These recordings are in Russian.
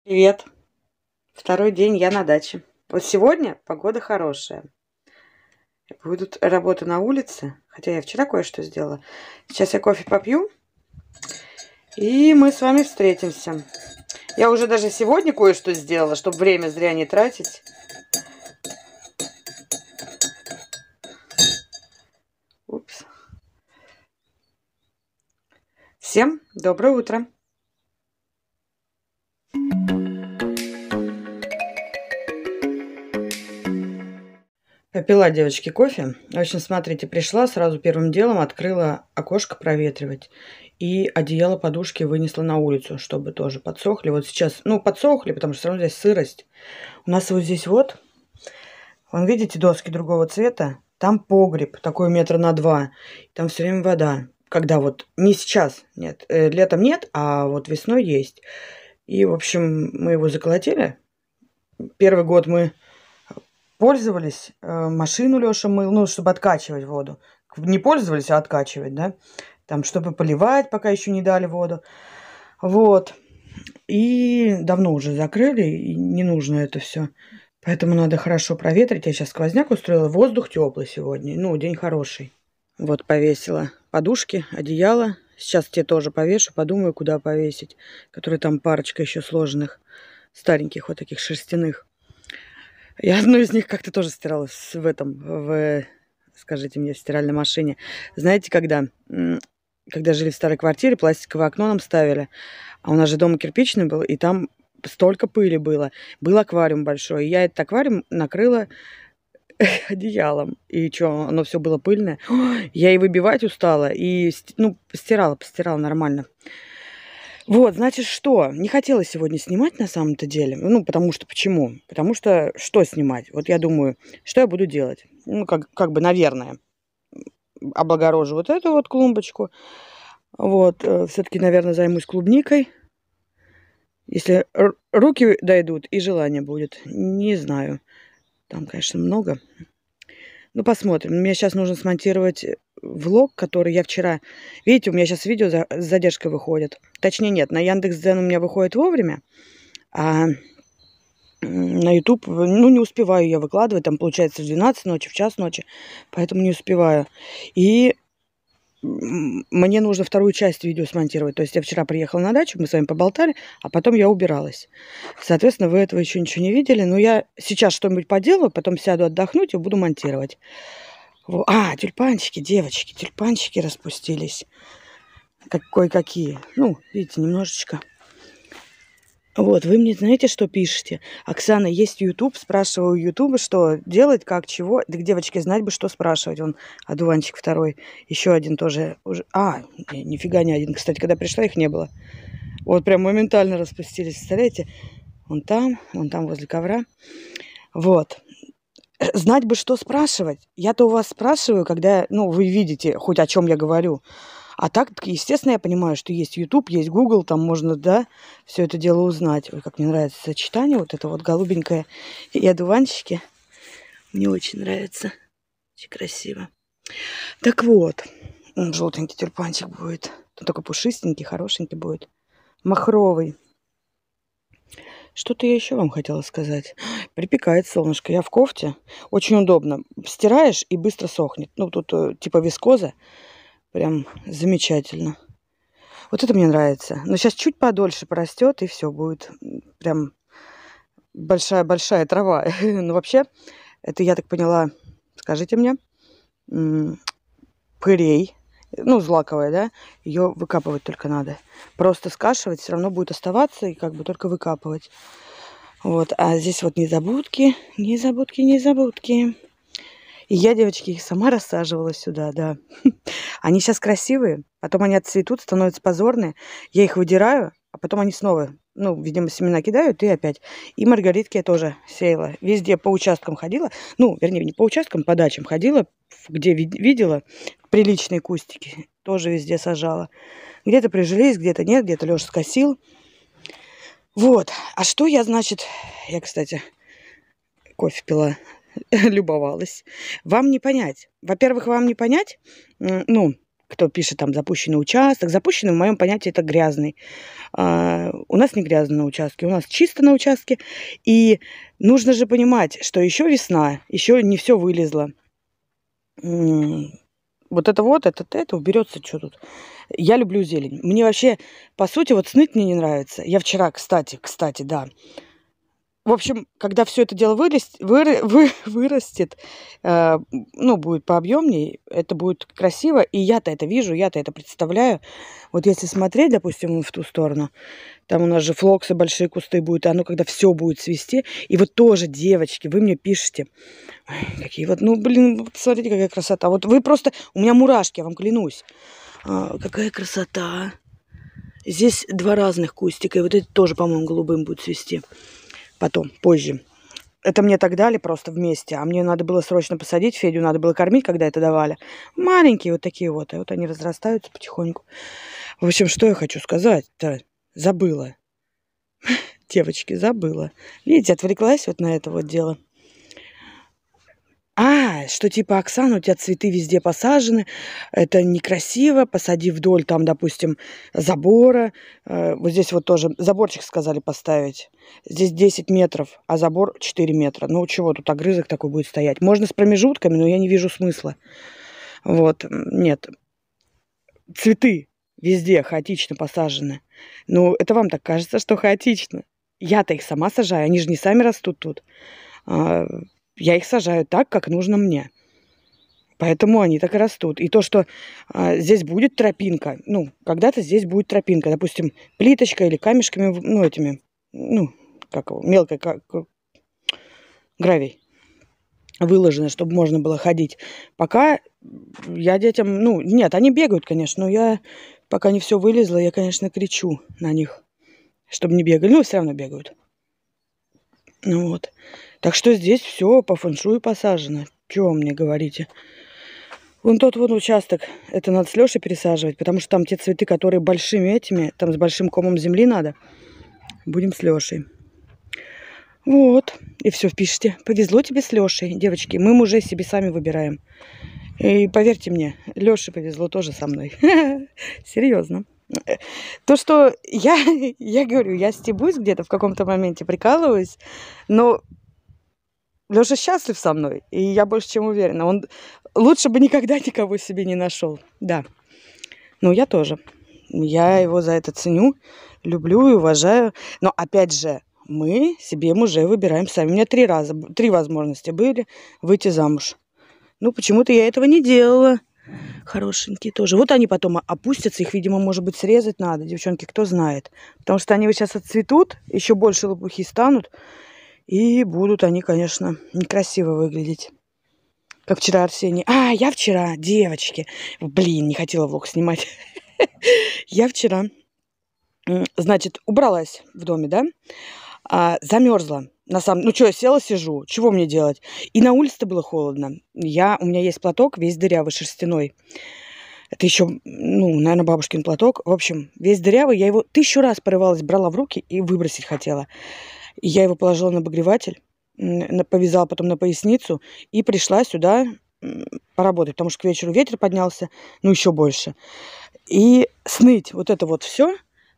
Привет. Второй день я на даче. Вот сегодня погода хорошая. Будут работы на улице, хотя я вчера кое-что сделала. Сейчас я кофе попью, и мы с вами встретимся. Я уже даже сегодня кое-что сделала, чтобы время зря не тратить. Упс. Всем доброе утро. Попила, девочки, кофе. В общем, смотрите, пришла, сразу первым делом открыла окошко проветривать. И одеяло, подушки вынесла на улицу, чтобы тоже подсохли. Вот сейчас, подсохли, потому что все равно здесь сырость. У нас вот здесь вот, вон, видите, доски другого цвета? Там погреб, такой 2 метра. Там все время вода. Когда вот, не сейчас, нет, летом нет, а вот весной есть. И, в общем, мы его заколотили. Первый год мы пользовались, машину Лёша мыл, чтобы откачивать воду. Не пользовались, а откачивать, да? Там, чтобы поливать, пока еще не дали воду. Вот. И давно уже закрыли, и не нужно это все. Поэтому надо хорошо проветрить. Я сейчас сквозняк устроила. Воздух теплый сегодня. День хороший. Вот повесила подушки, одеяло. Сейчас те тоже повешу. Подумаю, куда повесить. Которые там парочка еще сложных. Стареньких вот таких шерстяных. Я одну из них как-то тоже стирала скажите мне, в стиральной машине. Знаете, когда жили в старой квартире, пластиковое окно нам ставили, а у нас же дом кирпичный был, и там столько пыли было. Был аквариум большой, и я этот аквариум накрыла одеялом. И что, оно все было пыльное. Я и выбивать устала, и постирала нормально. Вот, значит, что? Не хотела сегодня снимать на самом-то деле. Потому что, почему? Потому что, что снимать? Вот я думаю, что я буду делать? Как бы, наверное, облагорожу вот эту вот клумбочку. Вот, все-таки, наверное, займусь клубникой. Если руки дойдут и желание будет. Не знаю. Там, конечно, много. Посмотрим. Мне сейчас нужно смонтировать влог, который я вчера... Видите, у меня сейчас видео с задержкой выходит. Точнее, нет, на Яндекс.Дзен у меня выходит вовремя, а на YouTube, не успеваю я выкладывать. Там, получается, в 12 ночи, в час ночи, поэтому не успеваю. И мне нужно вторую часть видео смонтировать. То есть я вчера приехала на дачу, мы с вами поболтали, а потом я убиралась. Соответственно, вы этого еще ничего не видели. Но я сейчас что-нибудь поделаю, потом сяду отдохнуть и буду монтировать. Тюльпанчики, девочки, тюльпанчики распустились. Кое-какие. Видите, немножечко. Вот, вы мне знаете, что пишете? Оксана, есть YouTube, спрашиваю у YouTube, что делать, как, чего. Так, девочки, знать бы, что спрашивать. Вон, одуванчик второй, еще один тоже уже. Нифига не один. Кстати, когда пришла, их не было. Вот прям моментально распустились, представляете? Вон там возле ковра. Вот. Знать бы, что спрашивать. Я-то у вас спрашиваю, когда, вы видите хоть о чем я говорю. А так, естественно, я понимаю, что есть YouTube, есть Google, там можно, да, все это дело узнать. Ой, как мне нравится сочетание, вот это вот голубенькое и одуванчики. Мне очень нравится. Очень красиво. Так вот, желтенький тюльпанчик будет. Он такой пушистенький, хорошенький будет. Махровый. Что-то я еще вам хотела сказать. Припекает солнышко. Я в кофте. Очень удобно. Стираешь и быстро сохнет. Тут типа вискоза. Прям замечательно. Вот это мне нравится. Но сейчас чуть подольше порастет, и все будет. Прям большая-большая трава. Но вообще, это, я так поняла, скажите мне, пырей. Злаковая, да? Ее выкапывать только надо. Просто скашивать все равно будет оставаться, и как бы только выкапывать. Вот. А здесь вот незабудки. И я, девочки, их сама рассаживала сюда, да. Они сейчас красивые, потом они отцветут, становятся позорные. Я их выдираю, а потом они снова, видимо, семена кидают, и опять. И маргаритки я тоже сеяла. Везде по участкам ходила. Вернее, не по участкам, по дачам ходила, где видела приличные кустики. Тоже везде сажала. Где-то прижились, где-то нет, где-то Лёша скосил. Вот. А что я, значит... Я, кстати, кофе пила. Любовалась. Вам не понять. Во-первых, вам не понять, кто пишет там запущенный участок. Запущенный, в моем понятии, это грязный. У нас не грязно на участке, у нас чисто на участке. И нужно же понимать, что еще весна, еще не все вылезло. Вот это уберется, что тут. Я люблю зелень. Мне вообще, по сути, вот сныть мне не нравится. Я вчера, кстати, да. В общем, когда все это дело вырастет, будет пообъемнее, это будет красиво. И я-то это вижу, я-то это представляю. Вот если смотреть, допустим, в ту сторону, там у нас же флоксы, большие кусты будут, и оно когда все будет цвести. И вот тоже, девочки, вы мне пишете, какие вот, смотрите, какая красота. Вот вы просто, у меня мурашки, я вам клянусь. Какая красота. Здесь 2 разных кустика, и вот это тоже, по-моему, голубым будет цвести. Потом, позже. Это мне так дали просто вместе, а мне надо было срочно посадить, Федю надо было кормить, когда это давали. Маленькие вот такие вот, и вот они разрастаются потихоньку. В общем, что я хочу сказать-то? Забыла. Девочки, забыла. Видите, отвлеклась вот на это вот дело. Что типа, Оксана, у тебя цветы везде посажены, это некрасиво, посади вдоль там, допустим, забора. Вот здесь вот тоже заборчик сказали поставить. Здесь 10 метров, а забор 4 метра. Ну чего, тут огрызок такой будет стоять. Можно с промежутками, но я не вижу смысла. Вот, нет. Цветы везде хаотично посажены. Ну, это вам так кажется, что хаотично. Я-то их сама сажаю, они же не сами растут тут. Я их сажаю так, как нужно мне. Поэтому они так и растут. И то, что здесь будет тропинка, когда-то здесь будет тропинка, допустим, плиточка или камешками, мелкой гравий выложено, чтобы можно было ходить. Пока я детям, нет, они бегают, конечно, но я, пока не все вылезло, я, конечно, кричу на них, чтобы не бегали, но все равно бегают. Вот. Так что здесь все по фэншую посажено. Чего мне говорите? Вон тот участок, это надо с Лешей пересаживать, потому что там те цветы, которые большими этими, там с большим комом земли надо. Будем с Лешей. Вот. И все, пишите. Повезло тебе с Лешей, девочки. Мы мужей себе сами выбираем. И поверьте мне, Леше повезло тоже со мной. Серьезно. То, что я говорю, я стебусь где-то в каком-то моменте, прикалываюсь, но Леша счастлив со мной, и я больше чем уверена. Он лучше бы никогда никого себе не нашел. Да. Ну, я тоже. Я его за это ценю, люблю и уважаю. Но, опять же, мы себе мужей выбираем сами. У меня 3 возможности были выйти замуж. Почему-то я этого не делала. Хорошенькие тоже. Вот они потом опустятся, их, видимо, может быть, срезать надо, девчонки, кто знает. Потому что они вот сейчас отцветут, еще больше лопухи станут, и будут они, конечно, некрасиво выглядеть. Как вчера Арсений. Я вчера, девочки, не хотела влог снимать. Я вчера, значит, убралась в доме, да, замерзла. Я села, сижу, чего мне делать? И на улице-то было холодно. У меня есть платок, весь дырявый, шерстяной. Это еще, наверное, бабушкин платок. В общем, весь дырявый. Я его 1000 раз порывалась, брала в руки и выбросить хотела. И я его положила на обогреватель, повязала потом на поясницу и пришла сюда поработать, потому что к вечеру ветер поднялся, еще больше. И сныть вот это вот все,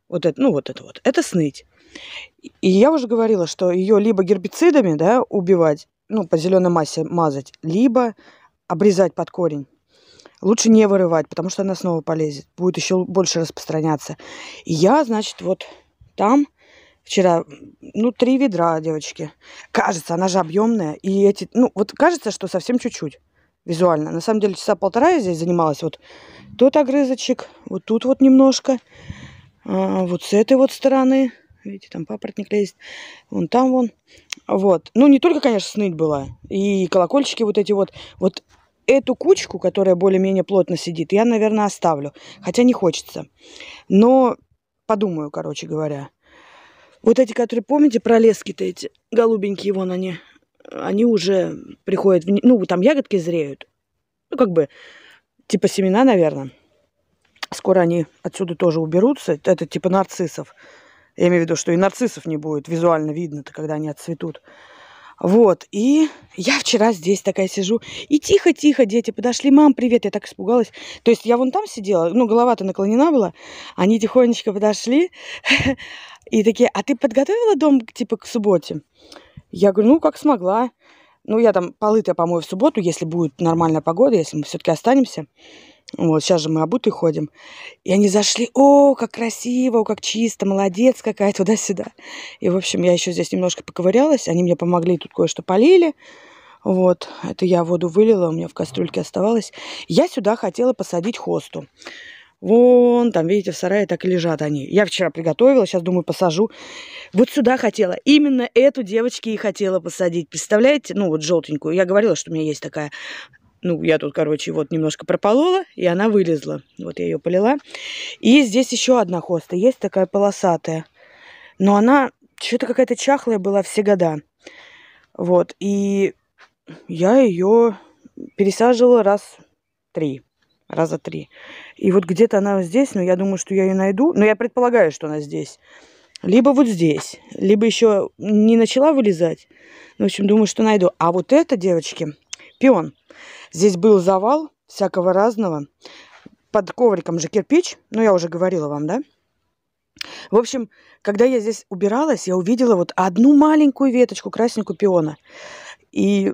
это сныть. И я уже говорила, что ее либо гербицидами, да, убивать, по зеленой массе мазать, либо обрезать под корень. Лучше не вырывать, потому что она снова полезет, будет еще больше распространяться. И я, значит, вот там вчера, 3 ведра, девочки. Кажется, она же объемная. И кажется, что совсем чуть-чуть визуально. На самом деле, 1,5 часа я здесь занималась. Вот тут огрызочек, вот тут вот немножко. Вот с этой вот стороны. Видите, там папоротник лезет. Вон там вон. Вот. Не только, конечно, сныть была. И колокольчики вот эти вот. Вот эту кучку, которая более-менее плотно сидит, я, наверное, оставлю. Хотя не хочется. Но подумаю, короче говоря. Вот эти, которые, помните, пролески-то эти, голубенькие, вон они уже приходят, там ягодки зреют. Типа семена, наверное. Скоро они отсюда тоже уберутся. Это типа нарциссов. Я имею в виду, что и нарциссов не будет. Визуально видно-то, когда они отцветут. Вот, и я вчера здесь такая сижу, и тихо-тихо дети подошли, мам, привет, я так испугалась. То есть я вон там сидела, ну, голова-то наклонена была, они тихонечко подошли, и такие, а ты подготовила дом, типа, к субботе? Я говорю, ну, как смогла. Ну, я там полы-то помою в субботу, если будет нормальная погода, если мы все-таки останемся. Вот, сейчас же мы обутые ходим. И они зашли, о, как красиво, о, как чисто, молодец какая, туда-сюда. И, в общем, я еще здесь немножко поковырялась, они мне помогли, тут кое-что полили. Вот, это я воду вылила, у меня в кастрюльке оставалось. Я сюда хотела посадить хосту. Вон, там, видите, в сарае так и лежат они. Я вчера приготовила, сейчас, думаю, посажу. Вот сюда хотела. Именно эту девочки и хотела посадить. Представляете? Ну, вот желтенькую. Я говорила, что у меня есть такая. Ну, я тут, короче, вот немножко прополола, и она вылезла. Вот я ее полила. И здесь еще одна хоста. Есть такая полосатая. Но она что-то какая-то чахлая была все года. Вот. И я ее пересаживала раза три. И вот где-то она здесь, но я думаю, что я ее найду. Но я предполагаю, что она здесь. Либо вот здесь. Либо еще не начала вылезать. В общем, думаю, что найду. А вот это, девочки, пион. Здесь был завал всякого разного. Под ковриком же кирпич. Ну, я уже говорила вам, да? В общем, когда я здесь убиралась, я увидела вот одну маленькую веточку красненькую пиона. И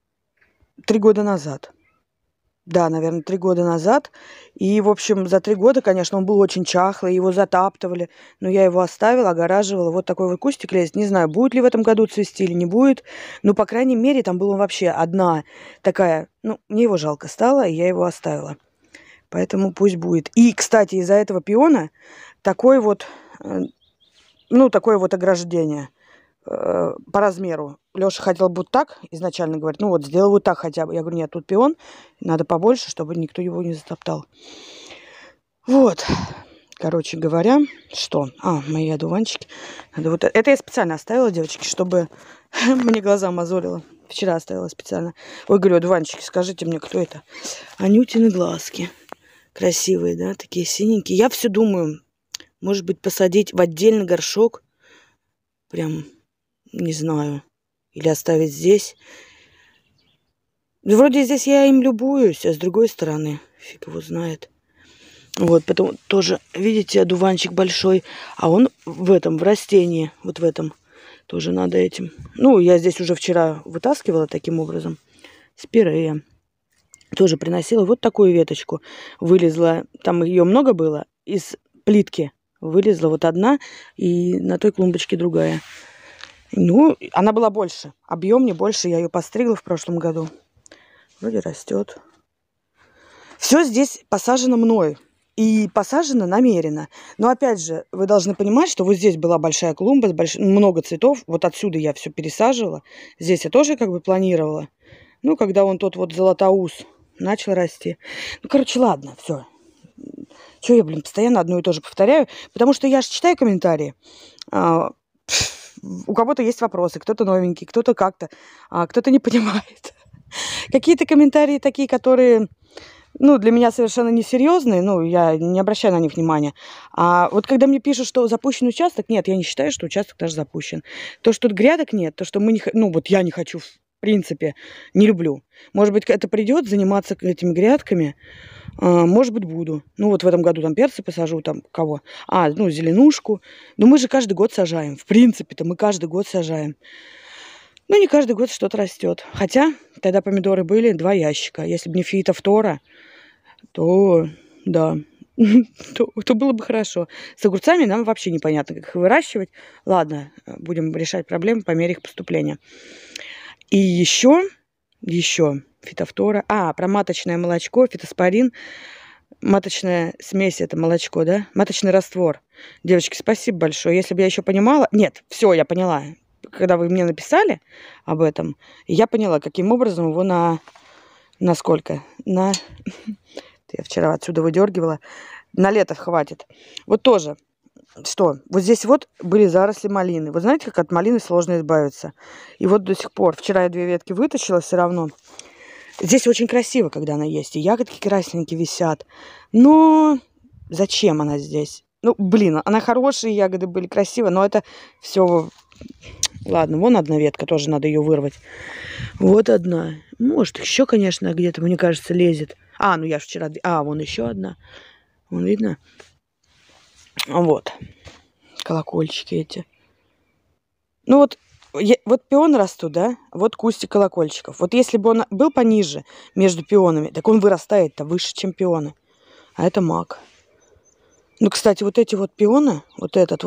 3 года назад. Да, наверное, 3 года назад. И, в общем, за 3 года, конечно, он был очень чахлый, его затаптывали. Но я его оставила, огораживала. Вот такой вот кустик лезет. Не знаю, будет ли в этом году цвести или не будет. Но, по крайней мере, там была вообще одна такая... Ну, мне его жалко стало, и я его оставила. Поэтому пусть будет. И, кстати, из-за этого пиона такой вот... Ну, такое вот ограждение по размеру. Леша хотел бы вот так изначально, говорит, ну вот, сделай вот так хотя бы. Я говорю, нет, тут пион, надо побольше, чтобы никто его не затоптал. Вот, короче говоря, что? Мои одуванчики. Надо вот... Это я специально оставила, девочки, чтобы мне глаза мозолило. Вчера оставила специально. Ой, говорю, одуванчики, скажите мне, кто это? Анютины глазки. Красивые, да, такие синенькие. Я все думаю, может быть, посадить в отдельный горшок. Прям, не знаю. Или оставить здесь. Вроде здесь я им любуюсь, а с другой стороны, фиг его знает. Вот, потом тоже, видите, одуванчик большой. А он в растении, вот в этом, тоже надо этим. Ну, я здесь уже вчера вытаскивала таким образом. Спирея. Тоже приносила вот такую веточку. Вылезла, там ее много было, из плитки. Вылезла вот одна, и на той клумбочке другая. Ну, она была больше. Объем не больше. Я ее постригла в прошлом году. Вроде растет. Все здесь посажено мной. И посажено намеренно. Но опять же, вы должны понимать, что вот здесь была большая клумба, много цветов. Вот отсюда я все пересаживала. Здесь я тоже как бы планировала. Ну, когда он тот вот золотоус начал расти. Ну, короче, ладно, все. Чего я, постоянно одно и то же повторяю? Потому что я же читаю комментарии. У кого-то есть вопросы, кто-то новенький, кто-то как-то, кто-то не понимает. Какие-то комментарии такие, которые, ну, для меня совершенно несерьезные, ну, я не обращаю на них внимания. А вот когда мне пишут, что запущен участок, нет, я не считаю, что участок даже запущен. То, что тут грядок нет, то, что мы не... Ну, вот я не хочу, в принципе, не люблю. Может быть, это придет заниматься этими грядками. Может быть, буду. Ну, вот в этом году там перцы посажу, там кого? Ну, зеленушку. Но мы же каждый год сажаем. В принципе-то мы каждый год сажаем. Ну, не каждый год что-то растет. Хотя, тогда помидоры были 2 ящика. Если бы не фитофтора, то, да, то было бы хорошо. С огурцами нам вообще непонятно, как их выращивать. Ладно, будем решать проблемы по мере их поступления. И еще фитофтора. Про маточное молочко, фитоспорин. Маточная смесь — это молочко, да? Маточный раствор. Девочки, спасибо большое. Если бы я еще понимала... Нет, все, я поняла. Когда вы мне написали об этом, я поняла, каким образом его на сколько? Я вчера отсюда выдергивала. На лето хватит. Вот тоже. Что? Вот здесь вот были заросли малины. Вы знаете, как от малины сложно избавиться. И вот до сих пор. Вчера я 2 ветки вытащила все равно. Здесь очень красиво, когда она есть. И ягодки красненькие висят. Но зачем она здесь? Ну, она хорошие ягоды были, красиво. Но это все Ладно, вон одна ветка, тоже надо ее вырвать. Вот одна. Может, еще, конечно, где-то, мне кажется, лезет. А, ну я же вчера... А, вон еще одна. Вон видно? Вот. Колокольчики эти. Ну вот, вот пионы растут, да? Вот кустик колокольчиков. Вот если бы он был пониже между пионами, так он вырастает-то выше, чем пионы. А это мак. Ну, кстати, вот эти вот пионы, вот этот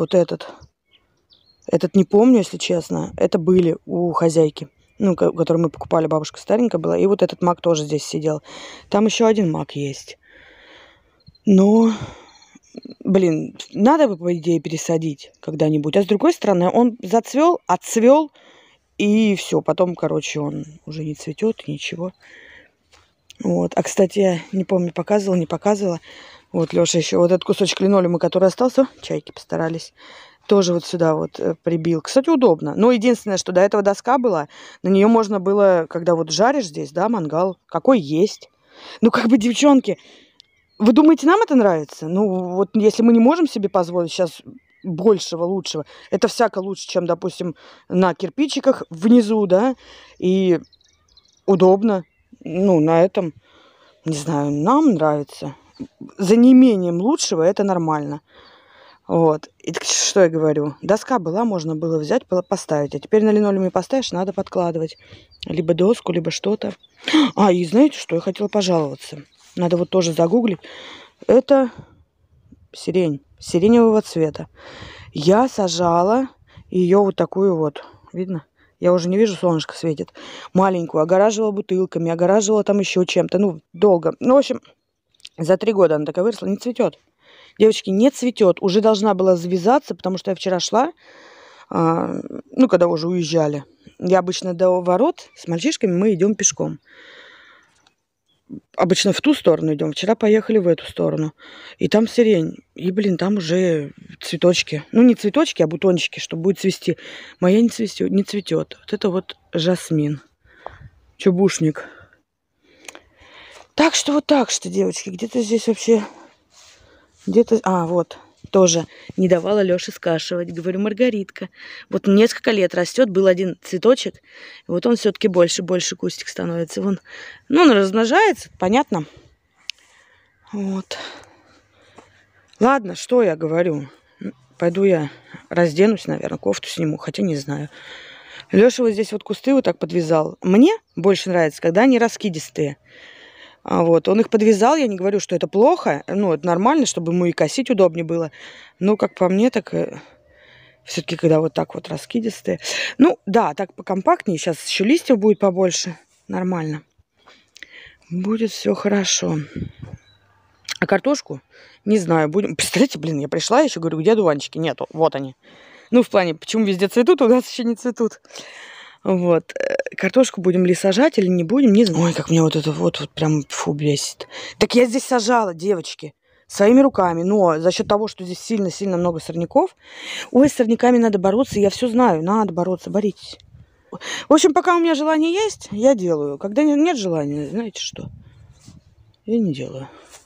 не помню, если честно, это были у хозяйки, ну, который мы покупали, бабушка старенькая была, и вот этот мак тоже здесь сидел. Там еще один мак есть. Но, блин, надо бы, по идее, пересадить когда-нибудь. А с другой стороны, он зацвел, отцвел, и все. Потом, короче, он уже не цветет, ничего. Вот. А, кстати, я не помню, показывала, не показывала. Вот, Леша еще вот этот кусочек линолеума, который остался, чайки постарались, тоже вот сюда вот прибил. Кстати, удобно. Но единственное, что до этого доска была, на нее можно было, когда вот жаришь здесь, да, мангал, какой есть. Ну, как бы, девчонки, вы думаете, нам это нравится? Ну, вот если мы не можем себе позволить сейчас большего, лучшего, это всяко лучше, чем, допустим, на кирпичиках внизу, да, и удобно. Ну, на этом, не знаю, нам нравится. За неимением лучшего это нормально. Вот. И так, что я говорю? Доска была, можно было взять, поставить. А теперь на линолеуме поставишь, надо подкладывать. Либо доску, либо что-то. А, и знаете, что я хотела пожаловаться? Надо вот тоже загуглить. Это сирень. Сиреневого цвета. Я сажала ее вот такую вот. Видно? Я уже не вижу, солнышко светит. Маленькую. Огораживала бутылками, огораживала там еще чем-то. Ну, долго. Ну, в общем, за 3 года она такая выросла. Не цветет. Девочки, не цветет. Уже должна была завязаться, потому что я вчера шла, ну, когда уже уезжали. Я обычно до ворот с мальчишками мы идем пешком. Обычно в ту сторону идем. Вчера поехали в эту сторону. И там сирень. И, блин, там уже цветочки. Ну, не цветочки, а бутончики, чтобы будет цвести. Моя не цветет. Вот это вот жасмин. Чубушник. Так что вот так что, девочки, где-то здесь вообще... Где-то... А, вот, тоже не давала Лёше скашивать. Говорю, Маргаритка. Вот несколько лет растет, был один цветочек. Вот он все-таки больше кустик становится. Вон. Ну, он размножается, понятно. Вот. Ладно, что я говорю. Пойду я разденусь, наверное, кофту сниму, хотя не знаю. Лёша вот здесь вот кусты вот так подвязал. Мне больше нравится, когда они раскидистые. Вот, он их подвязал, я не говорю, что это плохо, ну, это нормально, чтобы ему и косить удобнее было. Но, как по мне, так все-таки, когда вот так вот раскидистые. Ну, да, так покомпактнее, сейчас еще листьев будет побольше, нормально. Будет все хорошо. А картошку, не знаю, будем... Представляете, блин, я пришла еще, говорю, где дуванчики? Нету, вот они. Ну, в плане, почему везде цветут, у нас еще не цветут. Вот. Картошку будем ли сажать или не будем, не знаю. Ой, как мне вот это вот прям фу бесит. Так я здесь сажала, девочки, своими руками. Но за счет того, что здесь сильно-сильно много сорняков. Ой, с сорняками надо бороться, я все знаю. Надо бороться, боритесь. В общем, пока у меня желание есть, я делаю. Когда нет желания, знаете что? Я не делаю.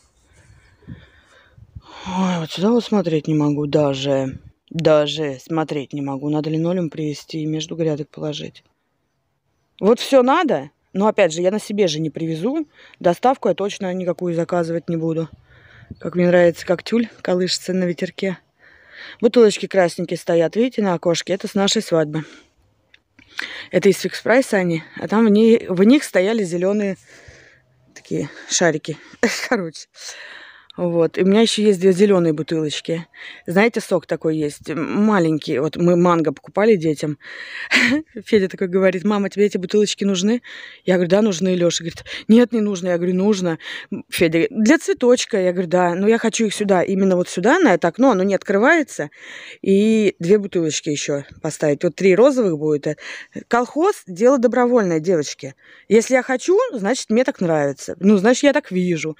Ой, вот сюда вот смотреть не могу даже. Даже смотреть не могу. Надо линолеум привезти и между грядок положить. Вот все надо. Но опять же, я на себе же не привезу. Доставку я точно никакую заказывать не буду. Как мне нравится, как тюль колышется на ветерке. Бутылочки красненькие стоят, видите, на окошке. Это с нашей свадьбы. Это из фикс прайса они. А там в них стояли зеленые такие шарики. Короче. Вот. И у меня еще есть 2 зеленые бутылочки. Знаете, сок такой есть, маленький. Вот мы манго покупали детям. Федя такой говорит, мама, тебе эти бутылочки нужны? Я говорю, да, нужны. Леша говорит, нет, не нужно. Я говорю, нужно. Федя говорит, для цветочка. Я говорю, да, но я хочу их сюда, именно вот сюда, на это окно, оно не открывается. И 2 бутылочки еще поставить. Вот 3 розовых будет. Колхоз – дело добровольное, девочки. Если я хочу, значит, мне так нравится. Ну, значит, я так вижу.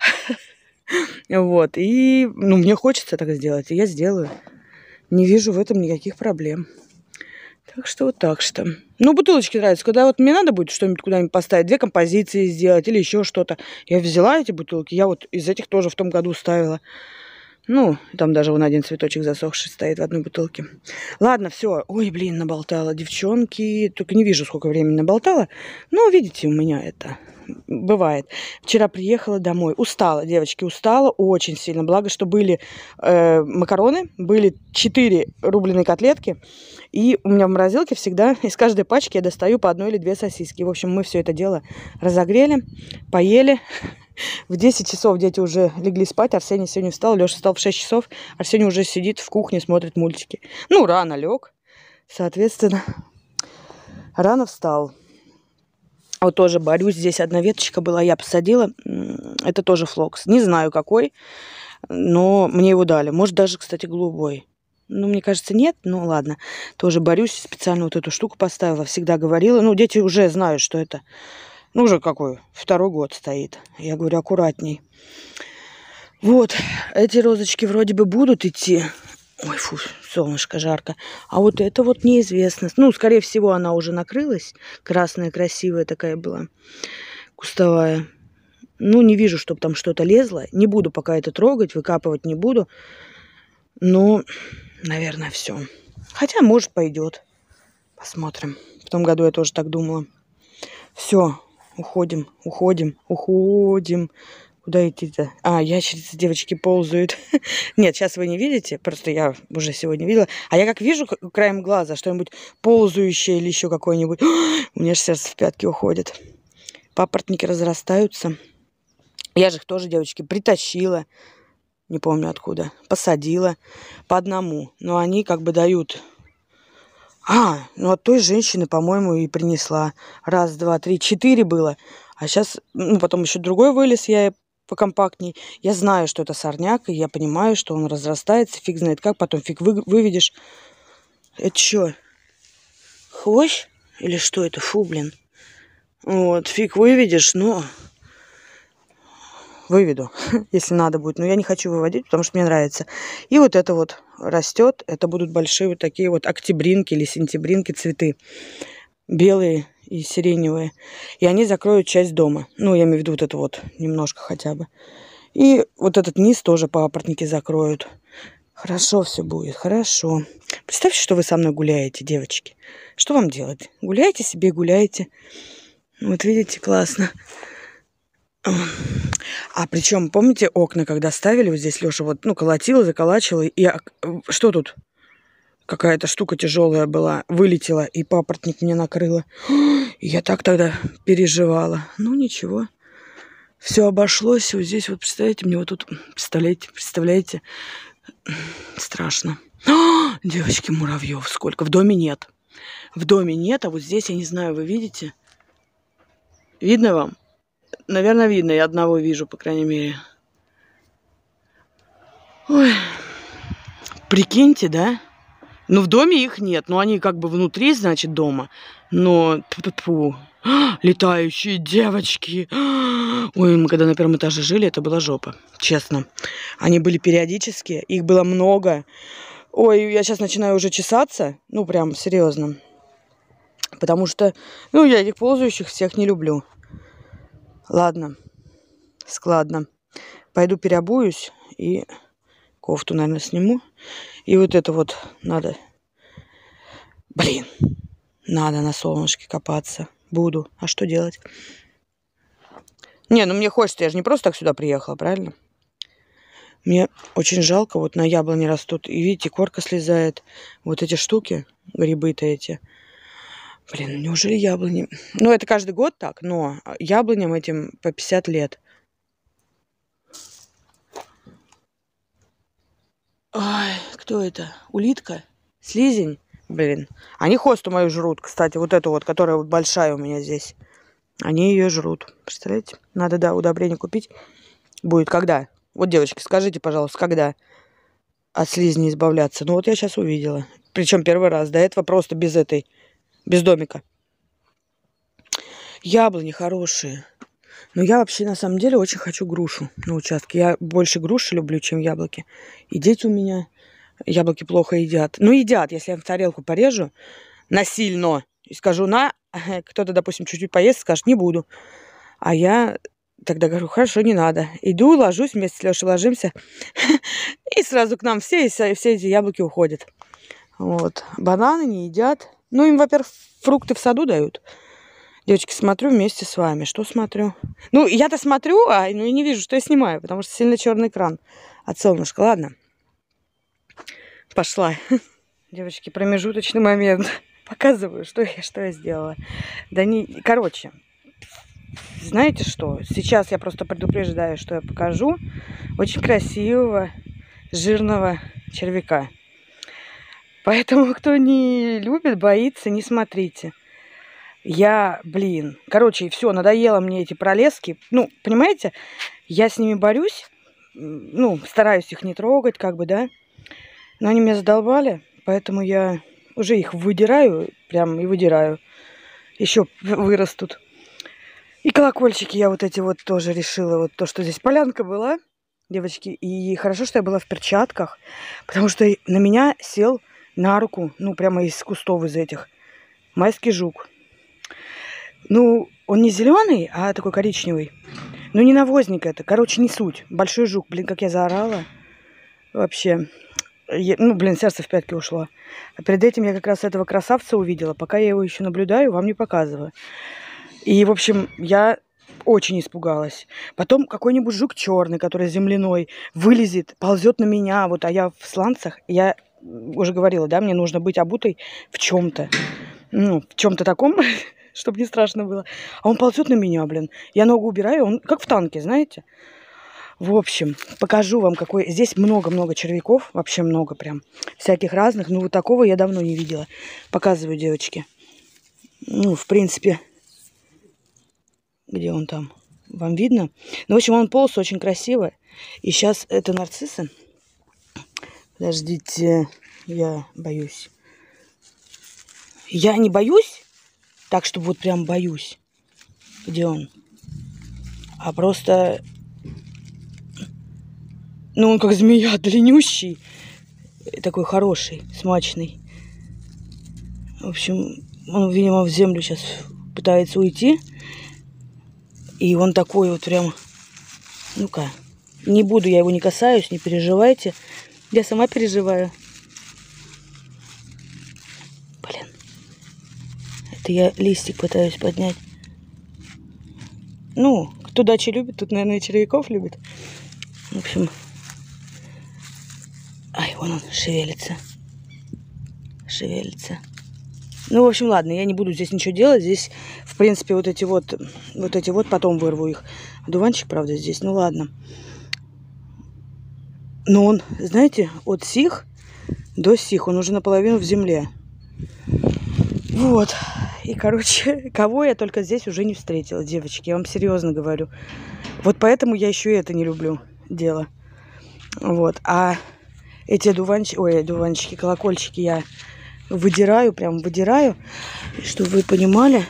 Вот, и, ну, мне хочется так сделать, и я сделаю. Не вижу в этом никаких проблем. Так что вот так что. Ну, бутылочки нравятся. Когда вот мне надо будет что-нибудь куда-нибудь поставить, 2 композиции сделать или еще что-то. Я взяла эти бутылки, я вот из этих тоже в том году ставила. Ну, там даже вон один цветочек засохший стоит в одной бутылке. Ладно, все. Ой, блин, наболтала, девчонки. Только не вижу, сколько времени наболтала. Но, видите, у меня это бывает. Вчера приехала домой. Устала, девочки, устала очень сильно. Благо, что были макароны, были 4 рубленые котлетки. И у меня в морозилке всегда из каждой пачки я достаю по 1 или 2 сосиски. В общем, мы все это дело разогрели, поели. В 10 часов дети уже легли спать. Арсений сегодня встал. Леша встал в 6 часов. Арсений уже сидит в кухне, смотрит мультики. Ну, рано лег. Соответственно, рано встал. Вот тоже борюсь. Здесь одна веточка была, я посадила. Это тоже флокс. Не знаю какой, но мне его дали. Может, даже, кстати, голубой. Ну, мне кажется, нет. Ну, ладно. Тоже борюсь. Специально вот эту штуку поставила. Всегда говорила. Ну, дети уже знают, что это... Ну, уже какой? 2-й год стоит. Я говорю, аккуратней. Вот. Эти розочки вроде бы будут идти. Ой, фу, солнышко жарко. А вот это вот неизвестно. Ну, скорее всего, она уже накрылась. Красная, красивая такая была. Кустовая. Ну, не вижу, чтобы там что-то лезло. Не буду пока это трогать, выкапывать не буду. Но, наверное, все. Хотя, может, пойдет. Посмотрим. В том году я тоже так думала. Все. Уходим, уходим, уходим. Куда идти-то? А, ящерицы, девочки, ползают. Нет, сейчас вы не видите. Просто я уже сегодня видела. А я как вижу краем глаза что-нибудь ползающее или еще какое-нибудь. У меня же сердце в пятки уходит. Папоротники разрастаются. Я же их тоже, девочки, притащила. Не помню откуда. Посадила по одному. Но они как бы дают... ну от той женщины, по-моему, и принесла. 1, 2, 3, 4 было. А сейчас, ну, потом еще другой вылез, я покомпактней. Я знаю, что это сорняк, и я понимаю, что он разрастается, фиг знает как, потом фиг выведешь. Это что? Хвощ? Или что это? Фу, блин. Вот, фиг выведешь, но... Выведу, если надо будет. Но я не хочу выводить, потому что мне нравится. И вот это вот растет. Это будут большие вот такие вот октябринки или сентябринки цветы. Белые и сиреневые. И они закроют часть дома. Ну, я имею в виду вот это вот немножко хотя бы. И вот этот низ тоже папоротники закроют. Хорошо все будет, хорошо. Представьте, что вы со мной гуляете, девочки. Что вам делать? Гуляйте себе, гуляйте. Вот видите, классно. А причем, помните, окна, когда ставили, вот здесь Леша вот, ну, колотила, заколачивала, и что тут? Какая-то штука тяжелая была, вылетела, и папоротник меня накрыло. И я так тогда переживала. Ну, ничего. Все обошлось. Вот здесь вот, представляете, мне вот тут, представляете, страшно. Девочки, муравьев сколько. В доме нет. В доме нет, а вот здесь, я не знаю, вы видите? Видно вам? Наверное, видно. Я одного вижу, по крайней мере. Ой. Прикиньте, да? Ну, в доме их нет. Ну, они как бы внутри, значит, дома. Но, тьфу-тьфу. Летающие девочки. Ой, мы когда на 1-м этаже жили, это была жопа. Честно. Они были периодически. Их было много. Ой, я сейчас начинаю уже чесаться. Ну, прям серьезно. Потому что, ну, я этих ползающих всех не люблю. Ладно, складно. Пойду переобуюсь и кофту, наверное, сниму. И вот это вот надо... Блин, надо на солнышке копаться. Буду. А что делать? Не, ну мне хочется, я же не просто так сюда приехала, правильно? Мне очень жалко, вот на яблоне растут. И видите, корка слезает. Вот эти штуки, грибы-то эти... Блин, неужели яблони... Ну, это каждый год так, но яблоням этим по 50 лет. Ой, кто это? Улитка? Слизень? Блин. Они хосту мою жрут, кстати. Вот эту вот, которая вот большая у меня здесь. Они ее жрут. Представляете? Надо, да, удобрение купить. Будет когда? Вот, девочки, скажите, пожалуйста, когда от слизни избавляться? Ну, вот я сейчас увидела. Причем 1-й раз. До этого просто без этой... Без домика. Яблони хорошие. Но я вообще на самом деле очень хочу грушу на участке. Я больше груши люблю, чем яблоки. И дети у меня яблоки плохо едят. Ну, едят, если я в тарелку порежу насильно и скажу на, кто-то, допустим, чуть-чуть поест, скажет, не буду. А я тогда говорю, хорошо, не надо. Иду, ложусь, вместе с Лешей ложимся. И сразу к нам все эти яблоки уходят. Вот. Бананы не едят. Ну, им, во-первых, фрукты в саду дают. Девочки, смотрю вместе с вами. Что смотрю? Ну, я-то смотрю, и не вижу, что я снимаю, потому что сильно черный экран от солнышка. Ладно. Пошла. Девочки, промежуточный момент. Показываю, что я сделала. Да не... Короче, знаете что? Сейчас я просто предупреждаю, что я покажу. Очень красивого, жирного червяка. Поэтому, кто не любит, боится, не смотрите. Короче, все, надоело мне эти пролески. Ну, понимаете, я с ними борюсь. Ну, стараюсь их не трогать, как бы, да. Но они меня задолбали, поэтому я уже их выдираю, прям и выдираю. Еще вырастут. И колокольчики я вот эти вот тоже решила. Вот то, что здесь полянка была, девочки. И хорошо, что я была в перчатках, потому что на меня сел на руку, ну, прямо из кустов из этих, майский жук. Ну, он не зеленый, а такой коричневый. Ну, не навозник это. Короче, не суть. Большой жук. Блин, как я заорала. Вообще. Сердце в пятки ушло. А перед этим я как раз этого красавца увидела. Пока я его еще наблюдаю, вам не показываю. И, в общем, я очень испугалась. Потом какой-нибудь жук черный, который земляной, вылезет, ползет на меня. Вот, а я в сланцах. Я уже говорила, да, мне нужно быть обутой в чем-то. Ну, в чем-то таком, чтобы не страшно было. А он ползет на меня, блин. Я ногу убираю, он как в танке, знаете. В общем, покажу вам, какой... Здесь много-много червяков. Вообще много прям. Всяких разных. Ну, вот такого я давно не видела. Показываю, девочки. Ну, в принципе... Где он там? Вам видно? Ну, в общем, он полз очень красиво. И сейчас это нарциссы. Подождите, я боюсь. Я не боюсь, так, чтобы вот прям боюсь. Где он? А просто... Ну, он как змея, длиннющий. Такой хороший, смачный. В общем, он, видимо, в землю сейчас пытается уйти. И он такой вот прям... Ну-ка, не буду, я его не касаюсь, не переживайте. Я сама переживаю. Блин. Это я листик пытаюсь поднять. Ну, кто дачи любит, тут, наверное, и червяков любит. В общем... Ай, вон он шевелится. Шевелится. Ну, в общем, ладно, я не буду здесь ничего делать. Здесь, в принципе, вот эти вот потом вырву их. Дуванчик, правда, здесь. Ну, ладно. Но он, знаете, от сих до сих, он уже наполовину в земле. Вот. И, короче, кого я только здесь уже не встретила, девочки. Я вам серьезно говорю. Вот поэтому я еще и это не люблю дело. Вот. А эти дуванчики, колокольчики я выдираю, прям выдираю. Чтобы вы понимали.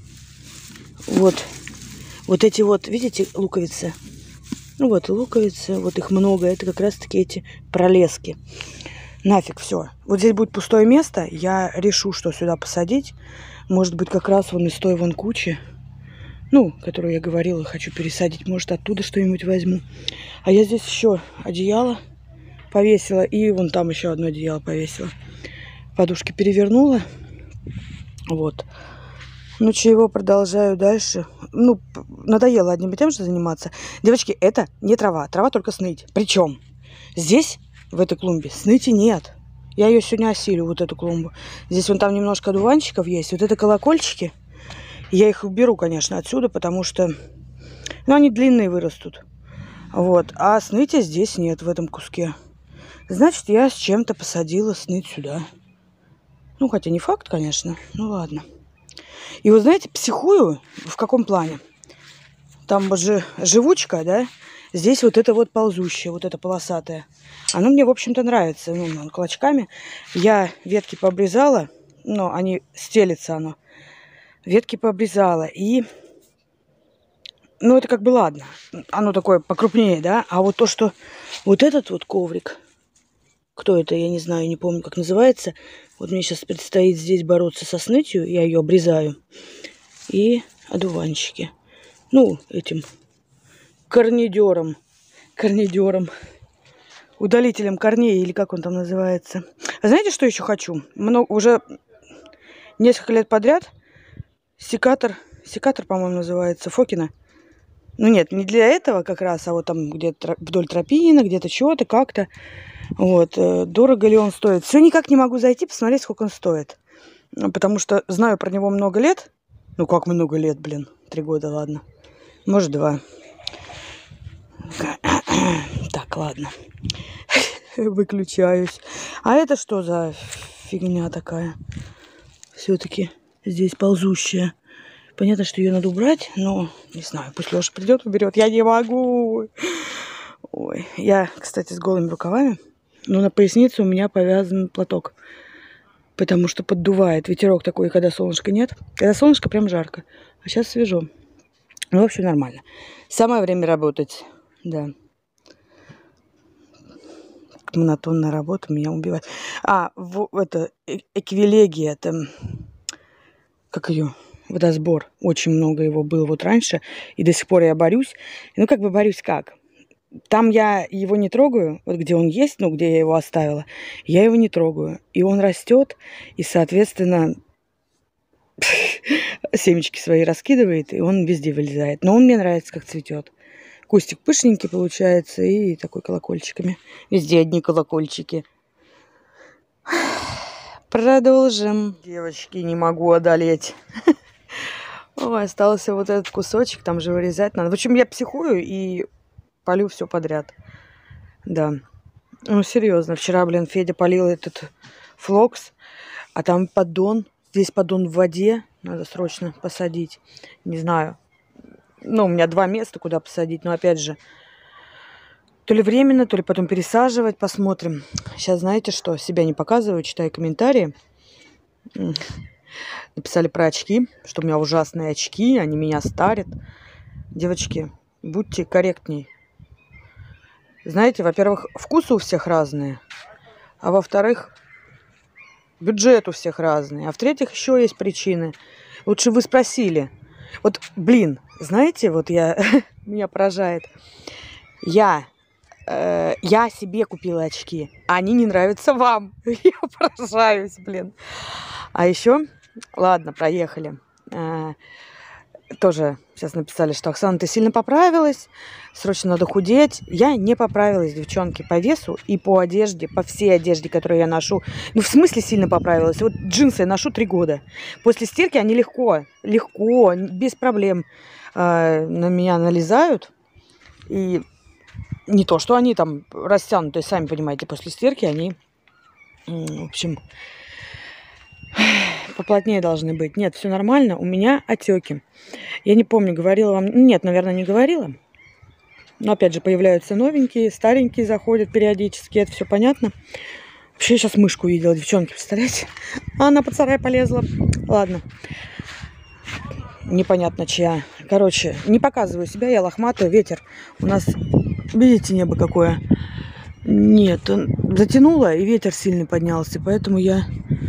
Вот эти вот, видите, луковицы? Ну вот, луковицы, вот их много. Это как раз-таки эти пролески. Нафиг все. Вот здесь будет пустое место. Я решу, что сюда посадить. Может быть, как раз вон из той вон кучи. Ну, которую я говорила, хочу пересадить. Может, оттуда что-нибудь возьму. А я здесь еще одеяло повесила. И вон там еще одно одеяло повесила. Подушки перевернула. Вот. Ну, чего, продолжаю дальше. Ну, надоело одним и тем же заниматься. Девочки, это не трава. Трава только сныть. Причем здесь, в этой клумбе, сныти нет. Я ее сегодня осилю, вот эту клумбу. Здесь вон там немножко одуванчиков есть. Вот это колокольчики. Я их уберу, конечно, отсюда, потому что... Ну, они длинные вырастут. Вот. А сныти здесь нет, в этом куске. Значит, я с чем-то посадила сныть сюда. Ну, хотя не факт, конечно. Ну, ладно. И вот, знаете, психую в каком плане? Там же живучка, да? Здесь вот это вот ползущее, вот это полосатое. Оно мне, в общем-то, нравится. Ну, клочками. Я ветки пообрезала. Но они стелится оно. Ветки пообрезала. И... Ну, это как бы ладно. Оно такое покрупнее, да? А вот то, что... Вот этот вот коврик... Кто это, я не знаю, не помню, как называется. Вот мне сейчас предстоит здесь бороться со снытью. Я ее обрезаю. И одуванчики. Ну, этим корнидером. удалителем корней, или как он там называется. А знаете, что еще хочу? Уже несколько лет подряд секатор, по-моему, называется, Фокина. Ну нет, не для этого как раз, а вот там где-то вдоль тропинок, где-то чего-то, как-то. Вот, дорого ли он стоит. Все никак не могу зайти, посмотреть, сколько он стоит. Потому что знаю про него много лет. Ну как много лет, блин, 3 года, ладно. Может, 2. Так, ладно. Выключаюсь. А это что за фигня такая? Все-таки здесь ползущая. Понятно, что ее надо убрать, но не знаю, пусть Леша придет, уберет. Я не могу. Ой, я, кстати, с голыми рукавами, но на пояснице у меня повязан платок, потому что поддувает. Ветерок такой, когда солнышка нет. Когда солнышко, прям жарко. А сейчас свежо. Ну, в общем, нормально. Самое время работать. Да. Монотонная работа меня убивает. Это эквилегия, это как ее? Водосбор. Очень много его было вот раньше. И до сих пор я борюсь. Ну, как бы борюсь как? Там я его не трогаю. Вот где он есть, ну, где я его оставила. Я его не трогаю. И он растет. И, соответственно, семечки свои раскидывает. И он везде вылезает. Но он мне нравится, как цветет. Кустик пышненький получается. И такой колокольчиками. Везде одни колокольчики. Продолжим. Девочки, не могу одолеть. Ой, остался вот этот кусочек, там же вырезать надо. В общем, я психую и полю все подряд. Да. Ну, серьезно. Вчера, блин, Федя полил этот флокс, а там поддон. Здесь поддон в воде. Надо срочно посадить. Не знаю. Ну, у меня 2 места, куда посадить. Но, опять же, то ли временно, то ли потом пересаживать. Посмотрим. Сейчас, знаете что? Себя не показываю, читаю комментарии. Написали про очки, что у меня ужасные очки, они меня старят. Девочки, будьте корректней. Знаете, во-первых, вкусы у всех разные, а во-вторых, бюджет у всех разный, а в-третьих, еще есть причины. Лучше вы спросили. Вот, блин, знаете, вот меня поражает. Я себе купила очки, а они не нравятся вам. Я поражаюсь, блин. А еще... Ладно, проехали. Тоже сейчас написали, что Оксана, ты сильно поправилась, срочно надо худеть. Я не поправилась, девчонки, по весу и по одежде, по всей одежде, которую я ношу. Ну, в смысле сильно поправилась? Вот джинсы я ношу 3 года. После стирки они легко, без проблем на меня налезают. И не то, что они там растянутые, сами понимаете, после стирки они, в общем... Поплотнее должны быть. Нет, все нормально. У меня отеки. Я не помню, говорила вам... Нет, наверное, не говорила. Но, опять же, появляются новенькие, старенькие заходят периодически. Это все понятно. Вообще, я сейчас мышку видела, девчонки, представляете? Она под сарай полезла. Ладно. Непонятно, чья. Короче, не показываю себя, я лохматая. Ветер. У нас, видите, небо какое? Нет, затянуло, и ветер сильный поднялся. Поэтому я,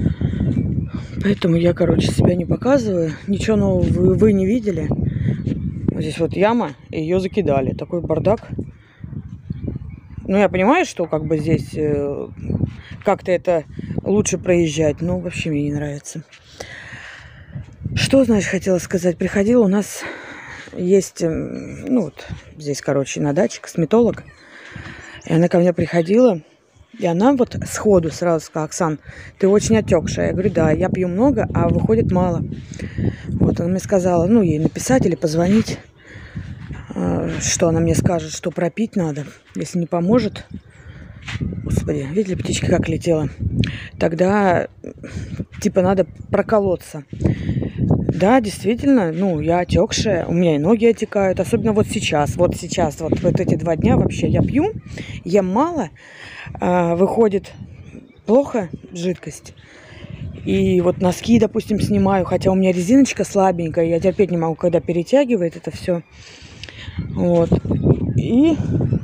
короче, себя не показываю. Ничего нового вы не видели. Вот здесь вот яма, и ее закидали. Такой бардак. Ну, я понимаю, что как бы здесь как-то это лучше проезжать. Но вообще мне не нравится. Что, значит, хотела сказать? Приходила, у нас есть, ну, вот здесь, короче, на даче косметолог. И она ко мне приходила. И она вот сходу сразу сказала: Оксан, ты очень отекшая. Я говорю, да, я пью много, а выходит мало. Вот она мне сказала, ну, ей написать или позвонить, что она мне скажет, что пропить надо. Если не поможет, господи, видели, птичка как летела, тогда, типа, надо проколоться. Да, действительно, ну, я отекшая, у меня и ноги отекают, особенно вот сейчас, вот эти 2 дня вообще я пью, ем мало, выходит плохо жидкость. И вот носки, допустим, снимаю, хотя у меня резиночка слабенькая, я терпеть не могу, когда перетягивает это все. Вот. И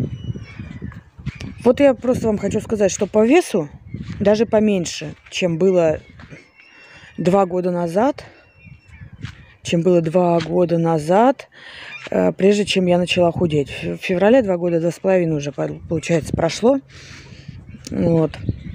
вот я просто вам хочу сказать, что по весу даже поменьше, чем было 2 года назад, чем было 2 года назад, прежде чем я начала худеть. В феврале 2 года, 2,5 уже, получается, прошло. Вот.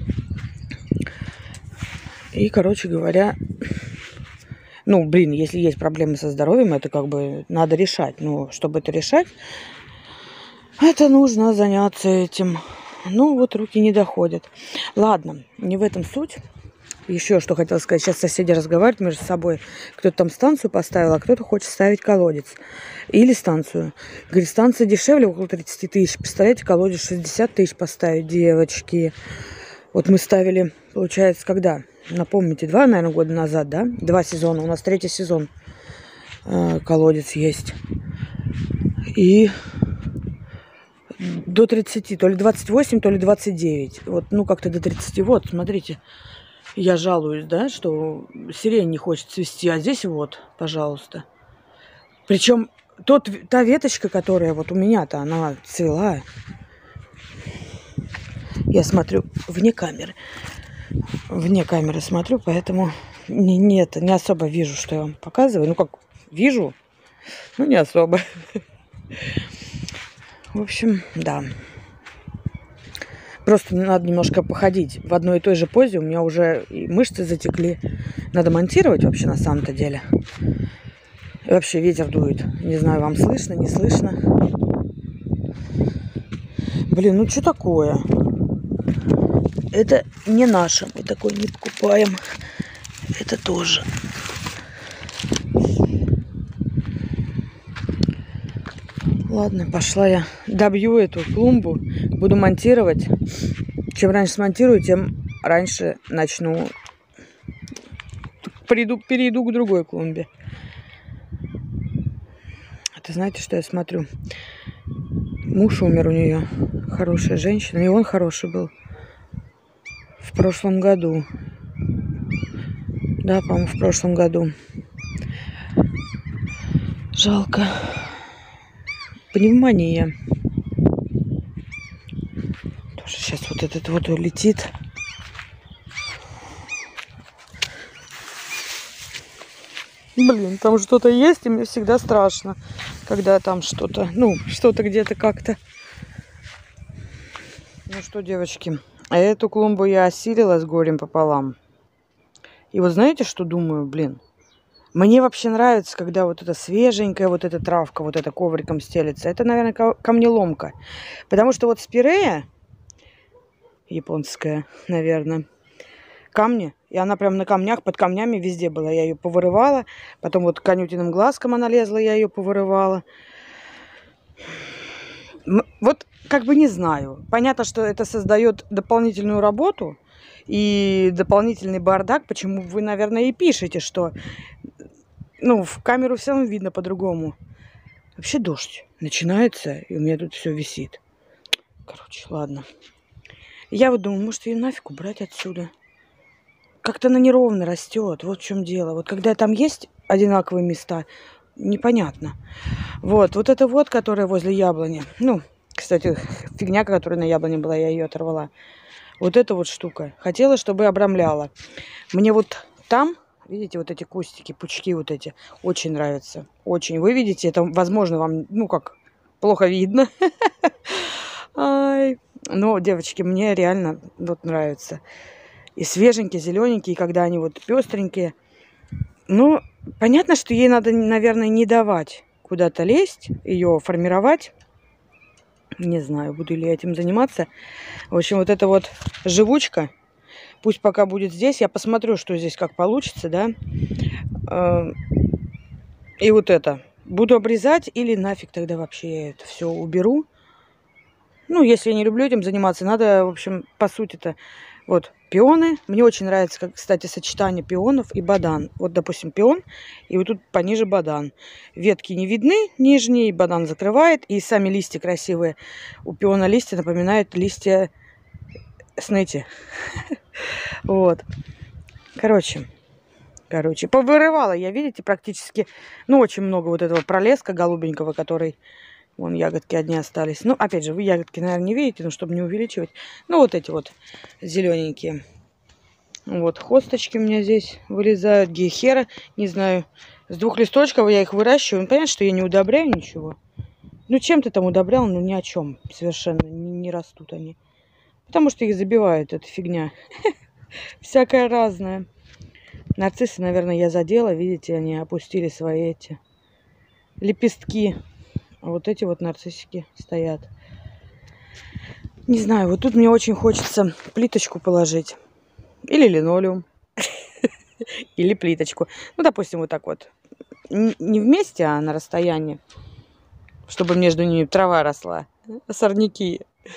И, короче говоря, ну, блин, если есть проблемы со здоровьем, это как бы надо решать. Но чтобы это решать, это нужно заняться этим. Ну, вот руки не доходят. Ладно, не в этом суть. Еще что хотела сказать. Сейчас соседи разговаривают между собой. Кто-то там станцию поставил, а кто-то хочет ставить колодец. Или станцию. Говорит, станция дешевле, около 30 тысяч. Представляете, колодец 60 тысяч поставить, девочки. Вот мы ставили, получается, когда? Напомните, 2, наверное, года назад, да? 2 сезона. У нас 3-й сезон колодец есть. И до 30, то ли 28, то ли 29. Вот, ну, как-то до 30. Вот, смотрите, я жалуюсь, да, что сирень не хочет цвести, а здесь вот, пожалуйста. Причем та веточка, которая вот у меня-то, она цвела. Я смотрю вне камеры. Вне камеры смотрю, поэтому не особо вижу, что я вам показываю. Ну, как вижу, ну, не особо. В общем, да. Просто надо немножко походить в одной и той же позе. У меня уже и мышцы затекли. Надо монтировать вообще на самом-то деле. И вообще ветер дует. Не знаю, вам слышно, не слышно. Блин, ну что такое? Это не наше. Мы такой не покупаем. Это тоже. Ладно, пошла я. Добью эту клумбу. Буду монтировать. Чем раньше смонтирую, тем раньше начну. Перейду к другой клумбе. Это знаете, что я смотрю? Муж умер у нее. Хорошая женщина. И он хороший был. В прошлом году. Да, по-моему, в прошлом году. Жалко. Пневмония. Тоже сейчас вот этот вот улетит. Блин, там что-то есть, и мне всегда страшно, когда там что-то, ну, что-то где-то как-то. Ну что, девочки, а эту клумбу я осилила с горем пополам. И вот знаете, что думаю, блин? Мне вообще нравится, когда вот эта свеженькая, вот эта травка, вот эта ковриком стелется. Это, наверное, камнеломка. Потому что вот спирея, японская, наверное, камни, и она прям на камнях, под камнями везде была. Я ее повырывала, потом вот конютиным глазком она лезла, я ее повырывала. Вот как бы не знаю. Понятно, что это создает дополнительную работу и дополнительный бардак. Почему вы, наверное, и пишете, что... Ну, в камеру все равно видно по-другому. Вообще дождь начинается, и у меня тут все висит. Короче, ладно. Я вот думаю, может, ее нафиг убрать отсюда. Как-то она неровно растет. Вот в чем дело. Вот когда там есть одинаковые места, непонятно. Вот это вот, которая возле яблони. Ну, кстати, фигня, которая на яблоне была, я ее оторвала. Вот эта вот штука. Хотела, чтобы обрамляла. Мне вот там... Видите, вот эти кустики, пучки вот эти. Очень нравятся. Очень. Вы видите, это, возможно, вам, ну как, плохо видно. Но, девочки, мне реально вот нравится. И свеженькие, зелененькие, когда они вот пестренькие. Ну, понятно, что ей надо, наверное, не давать куда-то лезть, ее формировать. Не знаю, буду ли я этим заниматься. В общем, вот эта вот живучка. Пусть пока будет здесь. Я посмотрю, что здесь как получится, да. И вот это. Буду обрезать или нафиг тогда вообще я это все уберу. Ну, если я не люблю этим заниматься, надо, в общем, по сути-то... Вот, пионы. Мне очень нравится, как, кстати, сочетание пионов и бадан. Вот, допустим, пион, и вот тут пониже бадан. Ветки не видны, нижние, бадан закрывает. И сами листья красивые. У пиона листья напоминают листья снети. Вот. Короче, повырывала я, видите, практически, ну, очень много вот этого пролеска голубенького, который, вон, ягодки одни остались. Ну, опять же, вы ягодки, наверное, не видите, но чтобы не увеличивать. Ну, вот эти вот зелененькие. Вот, хосточки у меня здесь вылезают, гейхера. Не знаю, С 2 листочков я их выращиваю. Понятно, что я не удобряю ничего. Ну, чем ты там удобрял? Ну, ни о чем. Совершенно не растут они. Потому что их забивают, эта фигня. Всякое разное. Нарциссы, наверное, я задела. Видите, они опустили свои эти лепестки. А вот эти вот нарциссики стоят. Не знаю, вот тут мне очень хочется плиточку положить. Или линолеум. Или плиточку. Ну, допустим, вот так вот. Не вместе, а на расстоянии. Чтобы между ними трава росла. Сорняки.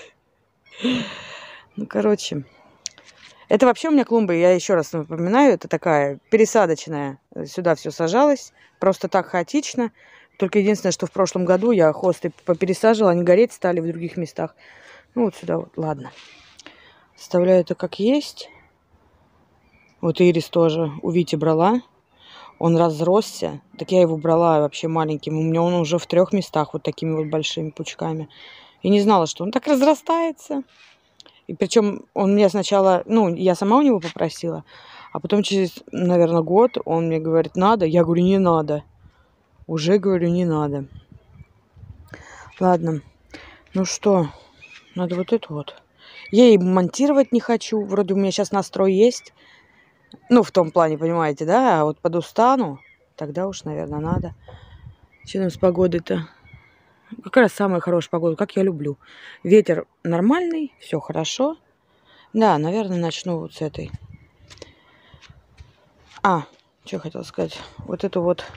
Ну, короче. Это вообще у меня клумба, я еще раз напоминаю, это такая пересадочная. Сюда все сажалось. Просто так хаотично. Только единственное, что в прошлом году я хосты попересаживала, они гореть стали в других местах. Ну, вот сюда вот, ладно. Оставляю это как есть. Вот ирис тоже у Вити брала. Он разросся. Так я его брала вообще маленьким. У меня он уже в 3 местах вот такими вот большими пучками. И не знала, что он так разрастается. И причем он мне сначала... Ну, я сама у него попросила. А потом через, наверное, год он мне говорит, надо. Я говорю, не надо. Уже говорю, не надо. Ладно. Ну что... Надо вот это вот. Я и монтировать не хочу. Вроде у меня сейчас настрой есть. Ну, в том плане, понимаете, да? А вот подустану, тогда уж, наверное, надо. Что там с погодой-то? Как раз самая хорошая погода, как я люблю. Ветер нормальный, все хорошо. Да, наверное, начну вот с этой. Что хотела сказать? Вот это вот...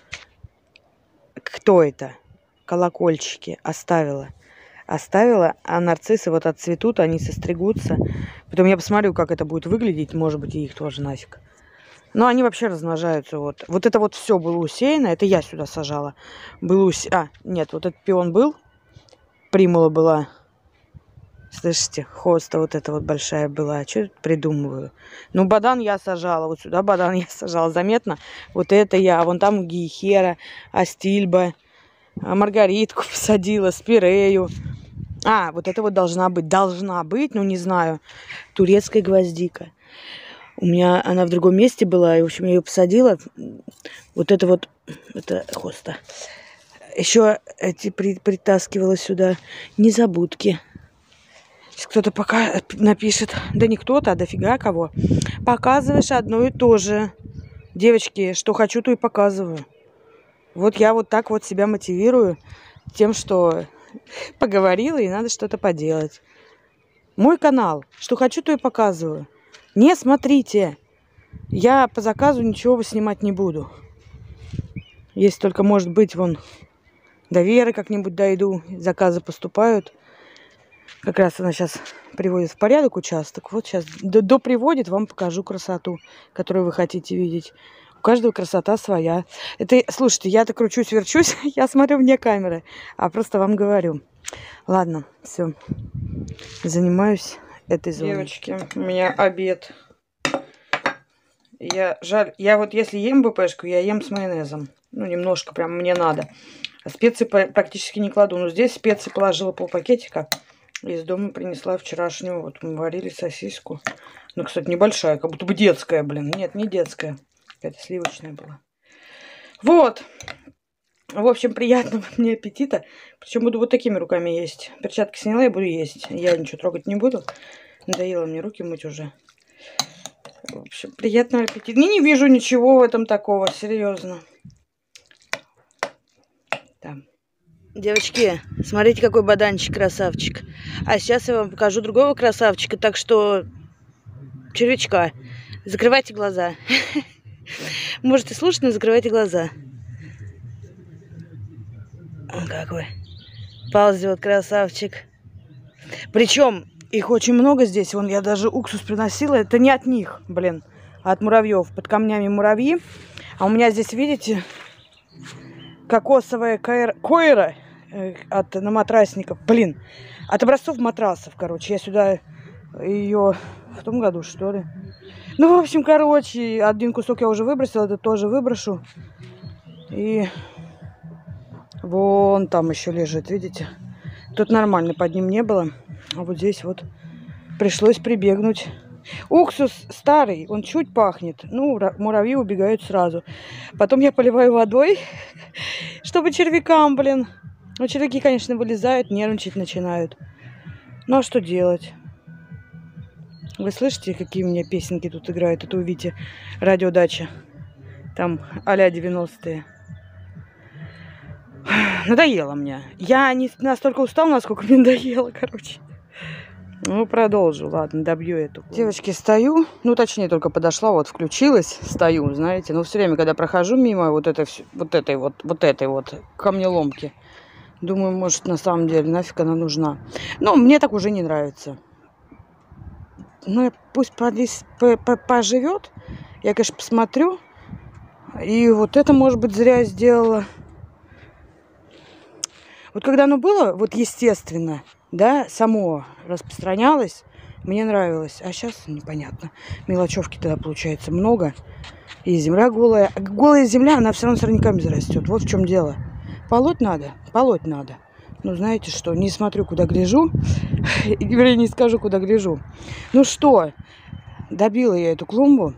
Кто это? Колокольчики оставила. А нарциссы вот отцветут, они состригутся. Потом я посмотрю, как это будет выглядеть. Может быть, и их тоже нафиг. Но они вообще размножаются. Вот это вот все было усеяно. Это я сюда сажала. Нет, вот этот пион был. Примула была. Слышите, хоста вот эта вот большая была. Что я придумываю? Ну, бадан я сажала. Вот сюда бадан я сажала. Заметно? Вот это я. Вон там гейхера, астильба. Маргаритку посадила, спирею. Вот это вот должна быть, ну не знаю, турецкая гвоздика. У меня она в другом месте была, и, в общем, я ее посадила. Вот это хоста. Еще эти притаскивала сюда незабудки. Сейчас кто-то пока напишет, да не кто-то, а дофига кого. Показываешь одно и то же. Девочки, что хочу, то и показываю. Вот я вот так вот себя мотивирую тем, что поговорила и надо что-то поделать. Мой канал. Что хочу, то и показываю. Не смотрите. Я по заказу ничего снимать не буду. Если только, может быть, вон до Веры как-нибудь дойду. Заказы поступают. Как раз она сейчас приводит в порядок участок. Вот сейчас доприводит, вам покажу красоту, которую вы хотите видеть. У каждого красота своя. Слушайте, я-то кручусь-верчусь, я смотрю вне камеры, а просто вам говорю. Ладно, все. Занимаюсь этой зоной. Девочки, у меня обед. Я вот если ем БПшку, я ем с майонезом. Ну, немножко, прям мне надо. Специи практически не кладу. Но здесь специи положила полпакетика. Из дома принесла вчерашнюю. Вот мы варили сосиску. Ну, кстати, небольшая, как будто бы детская, блин. Нет, не детская. Какая-то сливочная была. Вот. В общем, приятного мне аппетита. Причем буду вот такими руками есть. Перчатки сняла и буду есть. Я ничего трогать не буду. Надоело мне руки мыть уже. В общем, приятного аппетита. Не вижу ничего в этом такого. Серьезно. Да. Девочки, смотрите, какой баданчик, красавчик. А сейчас я вам покажу другого красавчика. Так что, червячка, закрывайте глаза. Можете слушать, но закрывайте глаза. Он какой. Ползет, красавчик. Причем их очень много здесь. Вон я даже уксус приносила. Это не от них, блин, а от муравьев. Под камнями муравьи. А у меня здесь, видите, кокосовая койра от наматрасников. Блин, от образцов матрасов, короче. Я сюда ее в том году, что ли. Ну, в общем, короче, один кусок я уже выбросила, это тоже выброшу. И вон там еще лежит, видите? Тут нормально под ним не было. А вот здесь вот пришлось прибегнуть Уксус старый, он чуть пахнет. Ну, муравьи убегают сразу. Потом я поливаю водой, чтобы червякам, блин. Ну, червяки, конечно, вылезают, нервничать начинают. Ну, а что делать? Вы слышите, какие у меня песенки тут играют? Это у Вити радиодача. Там а-ля 90-е. Надоело мне. Я не настолько устала, насколько мне надоело, короче. Ну, продолжу. Ладно, добью эту. Девочки, стою. Ну, точнее, только подошла, вот включилась. Стою, знаете. Но все время, когда прохожу мимо вот этой вот камнеломки, думаю, может, на самом деле, нафиг она нужна. Но мне так уже не нравится. Ну, пусть поживет. Я, конечно, посмотрю. И вот это, может быть, зря сделала. Вот когда оно было, вот естественно, да, само распространялось, мне нравилось. А сейчас непонятно. Мелочевки тогда получается много. И земля голая. Голая земля, она все равно сорняками зарастет. Вот в чем дело. Полоть надо, полоть надо. Ну, знаете что, не смотрю, куда гляжу. Вернее, не скажу, куда гляжу. Ну что, добила я эту клумбу.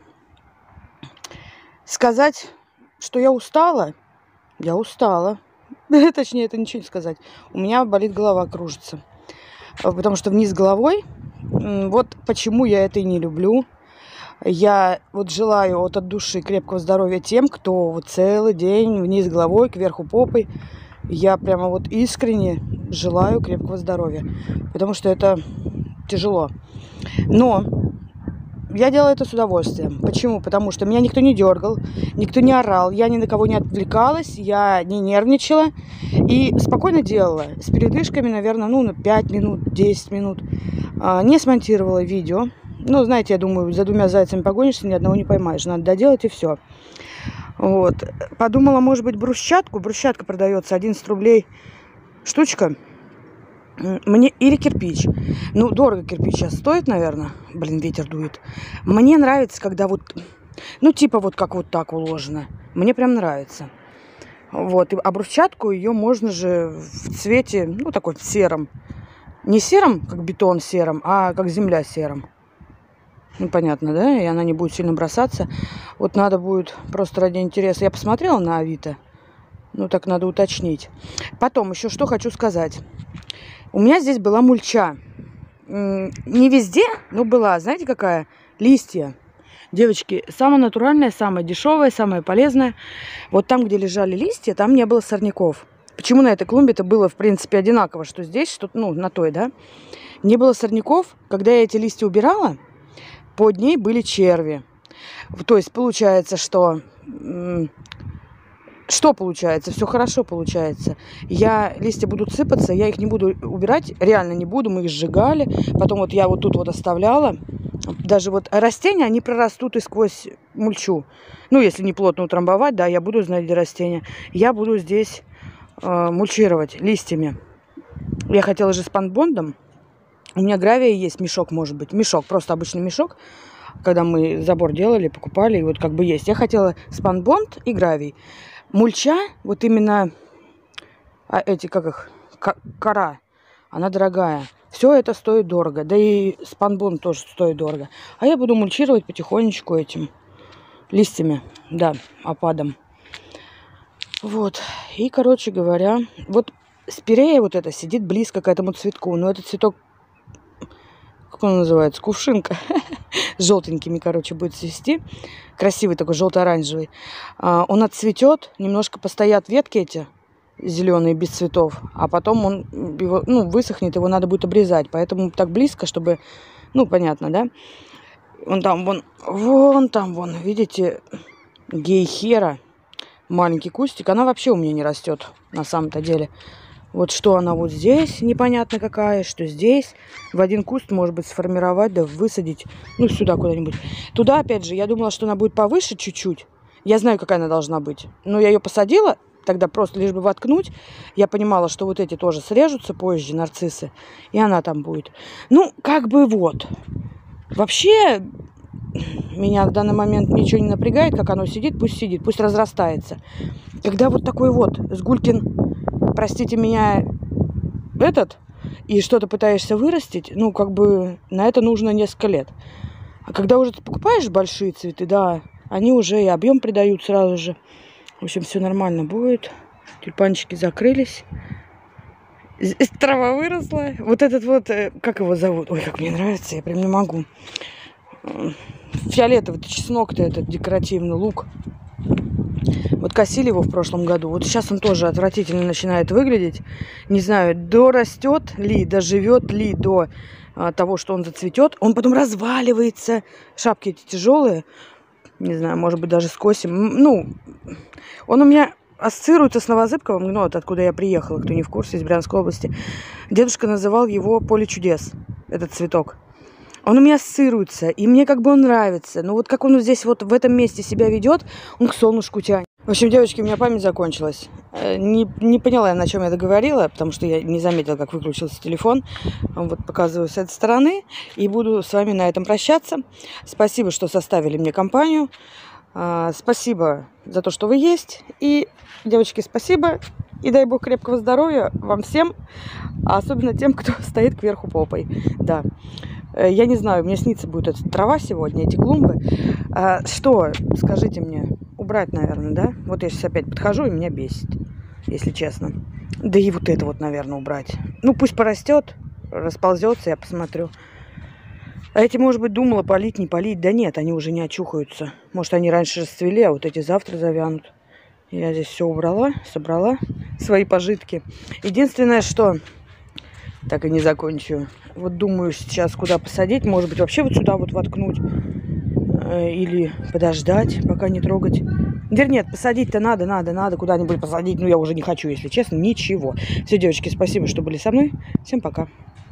Сказать, что я устала? Я устала. Точнее, это ничего не сказать. У меня болит голова, кружится. Потому что вниз головой. Вот почему я это и не люблю. Я вот желаю вот от души крепкого здоровья тем, кто вот целый день вниз головой, кверху попой. Я прямо вот искренне желаю крепкого здоровья. Потому что это тяжело. Но я делаю это с удовольствием. Почему? Потому что меня никто не дергал, никто не орал, я ни на кого не отвлекалась, я не нервничала и спокойно делала. С передышками, наверное, ну, на 5 минут, 10 минут. Не смонтировала видео. Ну, знаете, я думаю, за двумя зайцами погонишься, ни одного не поймаешь. Надо доделать и все. Вот. Подумала, может быть, брусчатку. Брусчатка продается 11 рублей штучка. Мне или кирпич. Ну, дорого кирпич сейчас стоит, наверное. Блин, ветер дует. Мне нравится, когда вот, ну, типа вот как вот так уложено. Мне прям нравится. Вот. А брусчатку ее можно же в цвете, ну, такой в сером. Не сером, как бетон сером, а как земля сером. Ну, понятно, да? И она не будет сильно бросаться. Вот надо будет просто ради интереса. Я посмотрела на Авито. Ну, так надо уточнить. Потом еще что хочу сказать. У меня здесь была мульча. Не везде, но была. Знаете, какая? Листья. Девочки, самое натуральное, самое дешевое, самое полезное. Вот там, где лежали листья, там не было сорняков. Почему на этой клумбе это было, в принципе, одинаково, что здесь, что, ну, на той, да? Не было сорняков. Когда я эти листья убирала, под ней были черви. То есть получается, что... Что получается? Все хорошо получается. Листья будут сыпаться, я их не буду убирать, реально не буду, мы их сжигали. Потом вот я вот тут вот оставляла. Даже вот растения, они прорастут и сквозь мульчу. Ну, если не плотно утрамбовать, да, я буду знать, где растения. Я буду здесь мульчировать листьями. Я хотела же спанбондом. У меня гравия есть, мешок может быть. Мешок, просто обычный мешок. Когда мы забор делали, покупали, и вот как бы есть. Я хотела спанбонд и гравий. Мульча, вот именно эти, как их, кора, она дорогая. Все это стоит дорого. Да и спанбонд тоже стоит дорого. А я буду мульчировать потихонечку этим листьями, да, опадом. Вот. И, короче говоря, вот спирея вот эта сидит близко к этому цветку. Но этот цветок, как он называется, кувшинка, с желтенькими, короче, будет цвести. Красивый такой, желто-оранжевый. Он отцветет, немножко постоят ветки эти зеленые, без цветов. А потом он его, ну, высохнет, его надо будет обрезать. Поэтому так близко, чтобы, ну, понятно, да? Вон там, вон там, видите, гейхера. Маленький кустик. Она вообще у меня не растет, на самом-то деле. Вот что она вот здесь, непонятно какая, что здесь. В один куст, может быть, сформировать, да высадить. Ну, сюда куда-нибудь. Туда, опять же, я думала, что она будет повыше чуть-чуть. Я знаю, какая она должна быть. Но я ее посадила, тогда просто лишь бы воткнуть. Я понимала, что вот эти тоже срежутся позже, нарциссы. И она там будет. Ну, как бы вот. Вообще, меня в данный момент ничего не напрягает, как оно сидит, пусть разрастается. Когда вот такой вот сгулькин, простите меня, и что-то пытаешься вырастить, ну, как бы на это нужно несколько лет. А когда уже ты покупаешь большие цветы, да, они уже и объем придают сразу же. В общем, все нормально будет. Тюльпанчики закрылись. Здесь трава выросла. Вот этот вот, как его зовут? Ой, как мне нравится, я прям не могу. Фиолетовый чеснок-то этот, декоративный лук. Вот косили его в прошлом году. Вот сейчас он тоже отвратительно начинает выглядеть. Не знаю, дорастет ли, доживет ли до того, что он зацветет. Он потом разваливается. Шапки эти тяжелые. Не знаю, может быть, даже скосим. Ну, он у меня ассоциируется с Новозыбковым. Ну, вот откуда я приехала, кто не в курсе, из Брянской области. Дедушка называл его поле чудес, этот цветок. Он у меня ассоциируется, и мне как бы он нравится. Но вот как он здесь вот в этом месте себя ведет, он к солнышку тянет. В общем, девочки, у меня память закончилась. Не поняла я, на чем я договорила, потому что я не заметила, как выключился телефон. Вот показываю с этой стороны. И буду с вами на этом прощаться. Спасибо, что составили мне компанию. Спасибо за то, что вы есть. И, девочки, спасибо. И дай бог крепкого здоровья вам всем. А особенно тем, кто стоит кверху попой. Да. Я не знаю, мне снится будет эта трава сегодня, эти клумбы. Что, скажите мне, убрать, наверное, да? Вот я сейчас опять подхожу, и меня бесит, если честно. Да и вот это вот, наверное, убрать. Ну, пусть порастет, расползется, я посмотрю. А эти, может быть, думала, полить, не полить. Да нет, они уже не очухаются. Может, они раньше расцвели, а вот эти завтра завянут. Я здесь все убрала, собрала свои пожитки. Единственное, что... Так и не закончу. Вот думаю сейчас, куда посадить. Может быть, вообще вот сюда вот воткнуть. Или подождать, пока не трогать. Вернее, нет, посадить-то надо куда-нибудь посадить. Но я уже не хочу, если честно, ничего. Все, девочки, спасибо, что были со мной. Всем пока.